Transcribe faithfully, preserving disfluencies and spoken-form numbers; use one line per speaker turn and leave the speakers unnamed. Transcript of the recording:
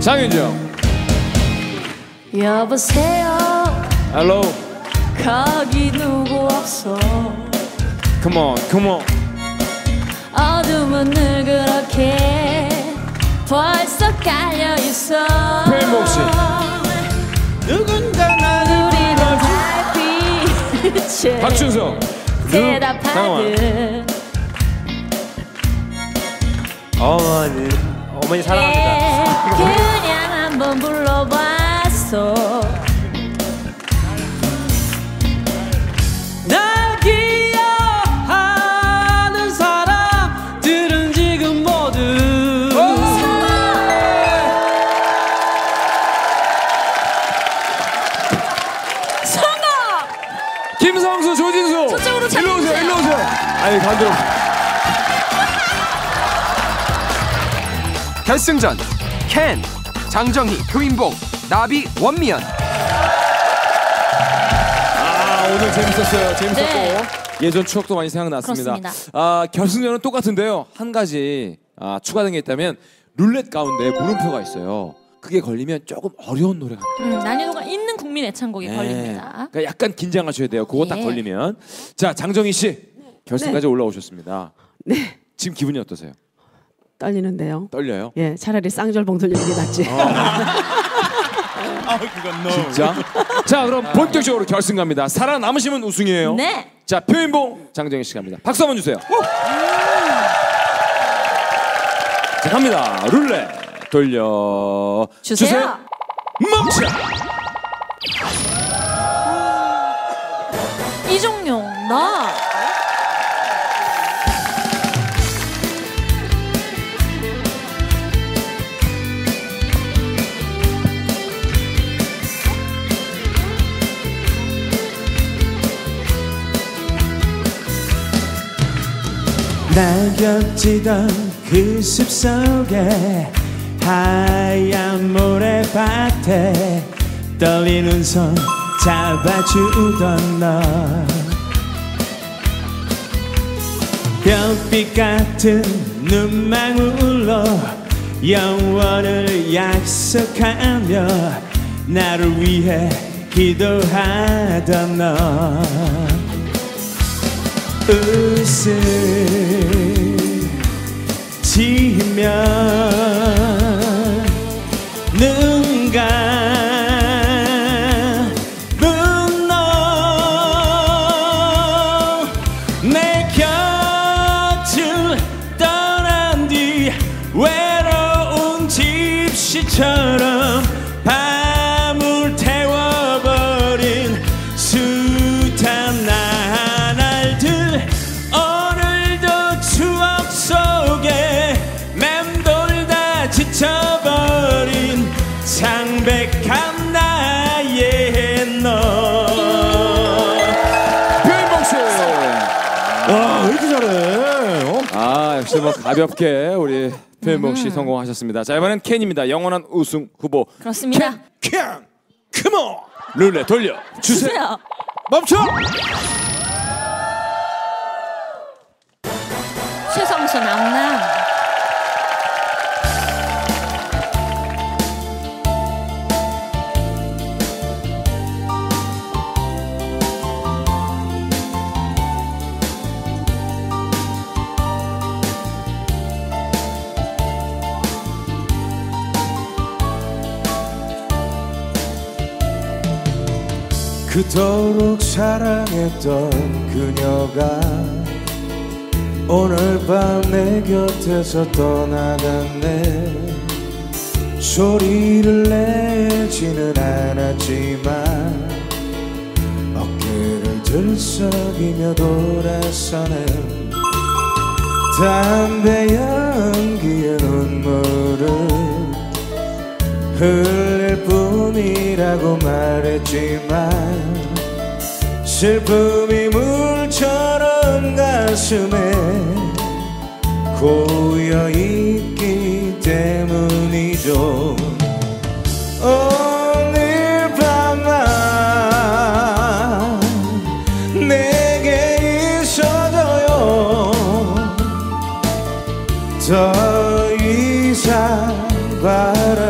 장윤정.
여보세요.
Hello.
거기 누구 없어.
Come on, come on.
어둠은 늘 그렇게 벌써 깔려있어.
표현복 씨.
누군가 나를
우리는 달빛에
박준성.
대답하듯.
어머니 어머니 사랑합니다.
그냥 한번 불러봤어.
날 기억하는 사람들은 지금 모두
성공!
김성수, 조진수.
저쪽으로
일로 오세요, 일로 오세요. 아니, 반대로.
결승전 켄, 장정희, 표인봉, 나비, 원미연.
아, 오늘 재밌었어요. 재밌었고
네.
예전 추억도 많이 생각났습니다.
그렇습니다.
아, 결승전은 똑같은데요. 한 가지 아, 추가된 게 있다면 룰렛 가운데 물음표가 있어요. 그게 걸리면 조금 어려운 노래가 나와요.
음, 난이도가 있는 국민 애창곡이
네.
걸립니다.
그러니까 약간 긴장하셔야 돼요. 그거 딱
예.
걸리면. 자, 장정희 씨 결승까지 올라오셨습니다.
네,
지금 기분이 어떠세요?
떨리는데요.
떨려요?
예, 차라리 쌍절봉 돌리는 게 낫지.
아 그건 no.
진짜? 자, 그럼 본격적으로 결승 갑니다. 살아남으시면 우승이에요.
네.
자, 표인봉 장정희 씨 갑니다. 박수 한번 주세요. 자, 갑니다. 룰렛 돌려
주세요.
멈춰.
이종용 나.
낙엽지던 그 숲속에 하얀 모래밭에 떨리는 손 잡아주던 너 별빛 같은 눈망울로 영원을 약속하며 나를 위해 기도하던 너 웃음 지면 눈 감은 너 내 곁을 떠난 뒤 외로운 집시처럼 밤을 태워버린 숱한 나날들 오늘도 추억 속에 맴돌다 지쳐버린 창백한 나의 너.
표인봉 씨.
와, 왜 이렇게 잘해? 어?
아, 역시 뭐 가볍게 우리 표인봉 씨 성공하셨습니다. 자, 이번엔 켄입니다. 영원한 우승 후보.
그렇습니다.
켄, 컴온. 룰렛 돌려 주세요.
주세요.
멈춰.
최성수 낭낭.
그토록 사랑했던 그녀가 오늘 밤 내 곁에서 떠나갔네. 소리를 내지는 않았지만 어깨를 들썩이며 돌아서네. 담배 연기의 눈물을 흘릴 뿐이라고 말했지만 슬픔이 물처럼 가슴에 고여있기 때문이죠. 오늘 밤만 내게 있어줘요. 더 이상 바라